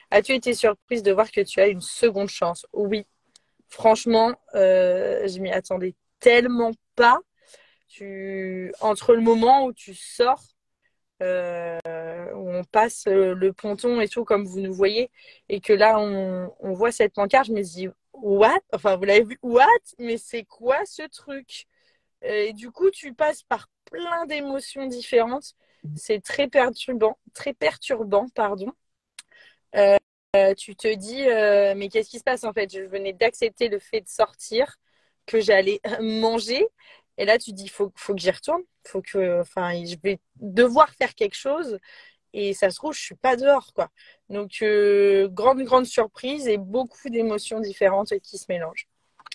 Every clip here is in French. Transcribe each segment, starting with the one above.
As-tu été surprise de voir que tu as une seconde chance? Oui, franchement, je m'y attendais tellement pas. Entre le moment où tu sors, où on passe le ponton et tout, comme vous nous voyez, et que là, on voit cette pancarte, je me dis, what? Enfin, vous l'avez vu, what? Mais c'est quoi ce truc? Et du coup, tu passes par plein d'émotions différentes. C'est très perturbant, pardon. Tu te dis, mais qu'est-ce qui se passe en fait? Je venais d'accepter le fait de sortir, que j'allais manger. Et là, tu te dis, faut que j'y retourne. Enfin, je vais devoir faire quelque chose. Et ça se trouve, je suis pas dehors, quoi. Donc, grande surprise et beaucoup d'émotions différentes qui se mélangent.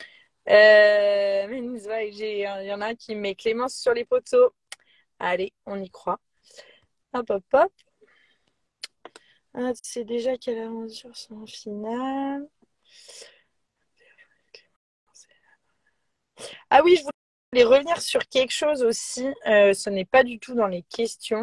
Mais il y en a un qui met Clémence sur les poteaux. Allez, on y croit. Hop, hop, hop. Ah, tu sais déjà quelle aventure sera en finale. Ah oui, je voulais revenir sur quelque chose aussi. Ce n'est pas du tout dans les questions.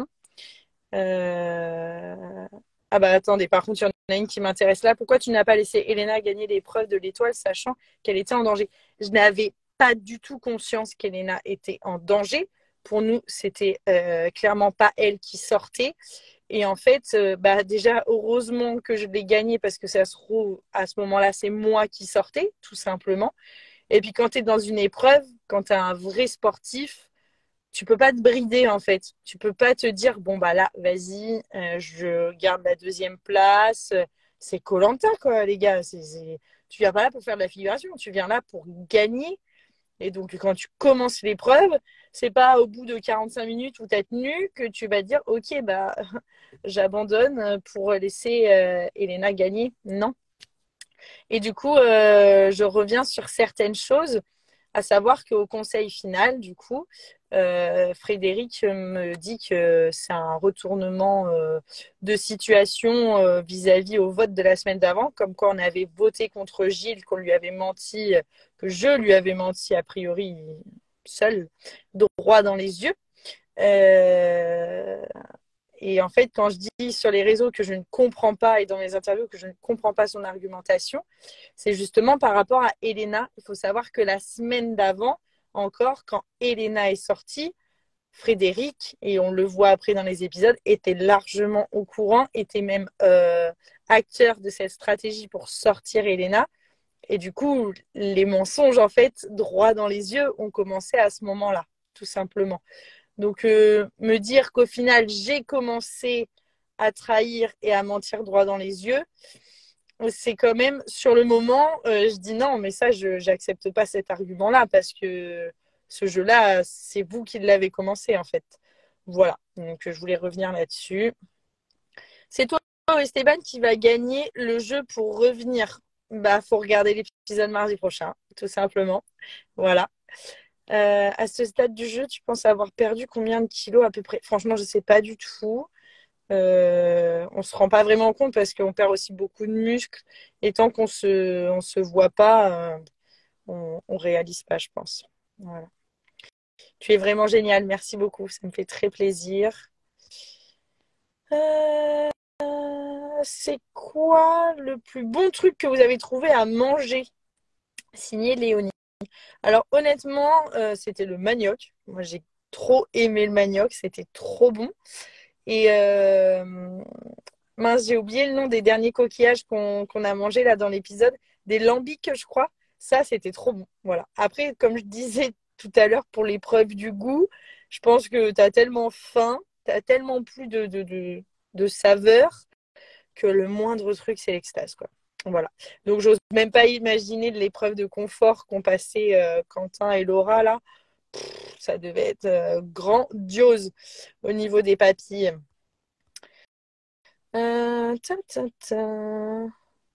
Euh, Ah bah attendez, par contre, il y en a une qui m'intéresse là. Pourquoi tu n'as pas laissé Elena gagner l'épreuve de l'étoile, sachant qu'elle était en danger? Je n'avais pas du tout conscience qu'Elena était en danger. Pour nous, c'était clairement pas elle qui sortait. Et en fait, bah déjà, heureusement que je l'ai gagnée parce que ça se trouve, à ce moment-là, c'est moi qui sortais, tout simplement. Et puis quand tu es dans une épreuve, quand tu es un vrai sportif, tu peux pas te brider en fait. Tu peux pas te dire bon bah là, vas-y, je garde la deuxième place. C'est koh quoi, les gars. Tu viens pas là pour faire de la figuration, tu viens là pour gagner. Et donc quand tu commences l'épreuve, c'est pas au bout de 45 minutes où tu as tenu que tu vas dire ok bah j'abandonne pour laisser Elena gagner. Non. Et du coup, je reviens sur certaines choses, à savoir qu'au conseil final, du coup, Frédéric me dit que c'est un retournement de situation vis-à-vis au vote de la semaine d'avant, comme quoi on avait voté contre Gilles, qu'on lui avait menti, que je lui avais menti a priori seul, droit dans les yeux. Euh, et en fait, quand je dis sur les réseaux que je ne comprends pas et dans mes interviews que je ne comprends pas son argumentation, c'est justement par rapport à Elena. Il faut savoir que la semaine d'avant, encore, quand Elena est sortie, Frédéric, et on le voit après dans les épisodes, était largement au courant, était même acteur de cette stratégie pour sortir Elena. Et du coup, les mensonges, en fait, droit dans les yeux, ont commencé à ce moment-là, tout simplement. Donc, me dire qu'au final, j'ai commencé à trahir et à mentir droit dans les yeux, c'est quand même, sur le moment, je dis non, mais ça, je n'accepte pas cet argument-là parce que ce jeu-là, c'est vous qui l'avez commencé, en fait. Voilà, donc je voulais revenir là-dessus. C'est toi, Esteban, qui va gagner le jeu pour revenir. Bah, faut regarder l'épisode mardi prochain, tout simplement. Voilà. À ce stade du jeu, tu penses avoir perdu combien de kilos à peu près? Franchement, je ne sais pas du tout. On se rend pas vraiment compte parce qu'on perd aussi beaucoup de muscles. Et tant on se voit pas, on réalise pas, je pense. Voilà. Tu es vraiment génial. Merci beaucoup. Ça me fait très plaisir. Euh, c'est quoi le plus bon truc que vous avez trouvé à manger? Signé Léonie. Alors honnêtement, c'était le manioc. Moi, j'ai trop aimé le manioc. C'était trop bon. Et mince, j'ai oublié le nom des derniers coquillages qu'on a mangés là dans l'épisode. Des lambics, je crois. Ça, c'était trop bon. Voilà. Après, comme je disais tout à l'heure pour l'épreuve du goût, je pense que tu as tellement faim, tu as tellement plus de saveur que le moindre truc, c'est l'extase, quoi. Voilà. Donc, j'ose même pas imaginer l'épreuve de confort qu'ont passé Quentin et Laura là. Ça devait être grandiose au niveau des papilles. Ta, ta, ta.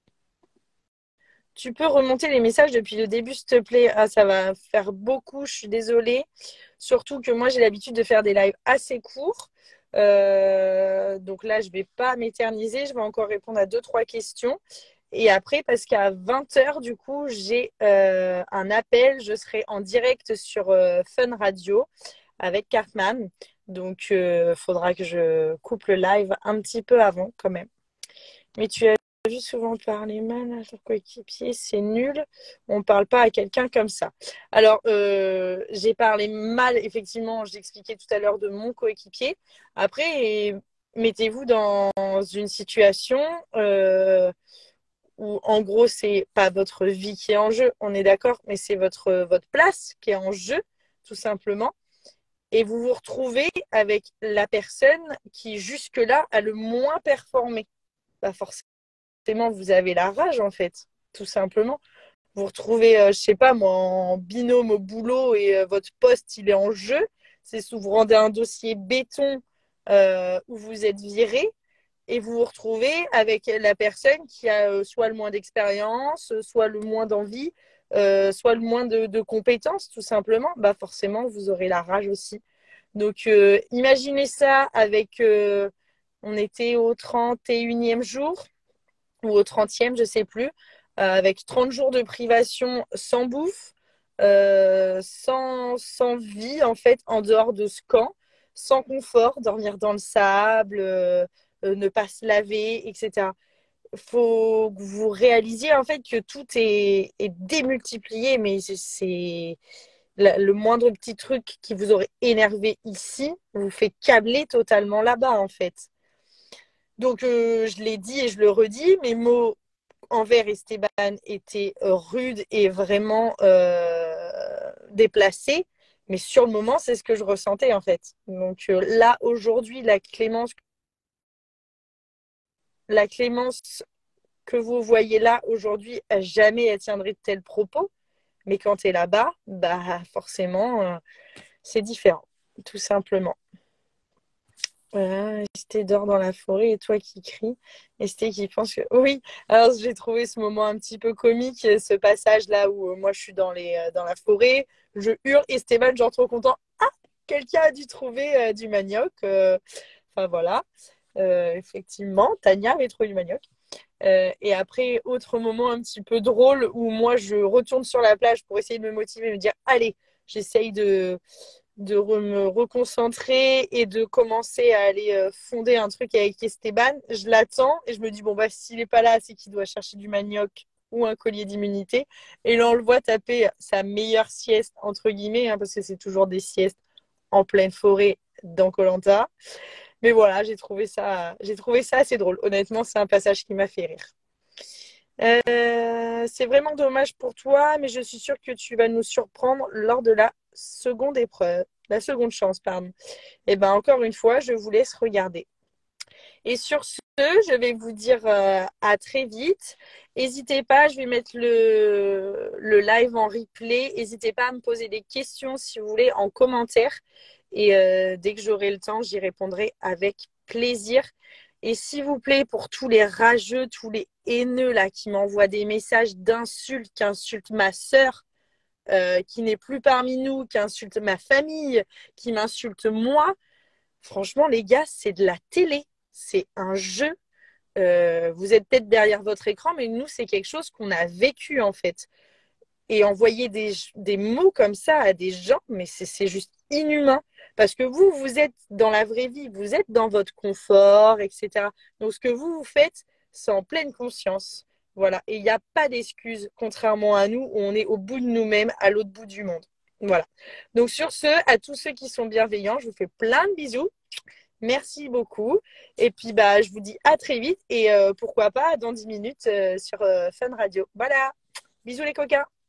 Tu peux remonter les messages depuis le début, s'il te plaît. Ah, ça va faire beaucoup, je suis désolée. Surtout que moi, j'ai l'habitude de faire des lives assez courts. Donc là, je ne vais pas m'éterniser. Je vais encore répondre à deux, trois questions. Et après, parce qu'à 20h, du coup, j'ai un appel. Je serai en direct sur Fun Radio avec Cartman. Donc, il faudra que je coupe le live un petit peu avant quand même. Mais tu as vu souvent parler mal à son coéquipier, c'est nul. On ne parle pas à quelqu'un comme ça. Alors, j'ai parlé mal, effectivement, j'expliquais tout à l'heure de mon coéquipier. Après, mettez-vous dans une situation où, en gros, c'est pas votre vie qui est en jeu, on est d'accord, mais c'est votre place qui est en jeu, tout simplement. Et vous vous retrouvez avec la personne qui, jusque-là, a le moins performé. Bah, forcément, vous avez la rage, en fait, tout simplement. Vous vous retrouvez, je sais pas moi, en binôme au boulot et votre poste, il est en jeu. C'est sous vous rendez un dossier béton où vous êtes viré et vous vous retrouvez avec la personne qui a soit le moins d'expérience, soit le moins d'envie, soit le moins de compétences, tout simplement. Bah forcément, vous aurez la rage aussi. Donc, imaginez ça avec, on était au 31e jour ou au 30e, je ne sais plus, avec 30 jours de privation sans bouffe, sans vie, en fait, en dehors de ce camp, sans confort, dormir dans le sable, ne pas se laver, etc. Il faut que vous réalisiez, en fait, que tout est démultiplié, mais c'est le moindre petit truc qui vous aurait énervé ici vous fait câbler totalement là-bas, en fait. Donc, je l'ai dit et je le redis, mes mots envers Esteban étaient rudes et vraiment déplacés. Mais sur le moment, c'est ce que je ressentais, en fait. Donc là, aujourd'hui, la clémence que vous voyez là, aujourd'hui, jamais elle tiendrait de tels propos. Mais quand tu es là-bas, bah forcément, c'est différent, tout simplement. Voilà, Esté dort dans la forêt et toi qui cries. Esté qui pense que... Oui, alors j'ai trouvé ce moment un petit peu comique, ce passage-là où moi je suis dans la forêt, je hurle, Esteban, genre trop content. Ah, quelqu'un a dû trouver du manioc. Enfin voilà, effectivement, Tania avait trouvé du manioc. Et après, autre moment un petit peu drôle où moi je retourne sur la plage pour essayer de me motiver, me dire, allez, j'essaye de me reconcentrer et de commencer à aller fonder un truc avec Esteban. Je l'attends et je me dis, bon, bah, s'il n'est pas là, c'est qu'il doit chercher du manioc ou un collier d'immunité. Et là, on le voit taper sa meilleure sieste, entre guillemets, hein, parce que c'est toujours des siestes en pleine forêt dans koh. Mais voilà, j'ai trouvé ça assez drôle. Honnêtement, c'est un passage qui m'a fait rire. C'est vraiment dommage pour toi, mais je suis sûre que tu vas nous surprendre lors de la seconde épreuve, la seconde chance, pardon. Et ben encore une fois, je vous laisse regarder. Et sur ce, je vais vous dire à très vite. N'hésitez pas, je vais mettre le live en replay. N'hésitez pas à me poser des questions si vous voulez en commentaire. Et dès que j'aurai le temps, j'y répondrai avec plaisir. Et s'il vous plaît, pour tous les rageux, tous les haineux là, qui m'envoient des messages d'insultes, qui insultent ma sœur, qui n'est plus parmi nous, qui insulte ma famille, qui m'insulte moi, franchement, les gars, c'est de la télé. C'est un jeu. Vous êtes peut-être derrière votre écran, mais nous, c'est quelque chose qu'on a vécu en fait. Et envoyer des mots comme ça à des gens, mais c'est juste inhumain. Parce que vous, vous êtes dans la vraie vie, vous êtes dans votre confort, etc. Donc, ce que vous faites, c'est en pleine conscience. Voilà. Et il n'y a pas d'excuses, contrairement à nous, où on est au bout de nous-mêmes, à l'autre bout du monde. Voilà. Donc, sur ce, à tous ceux qui sont bienveillants, je vous fais plein de bisous. Merci beaucoup. Et puis, bah, je vous dis à très vite et pourquoi pas dans 10 minutes sur Fun Radio. Voilà. Bisous les coquins.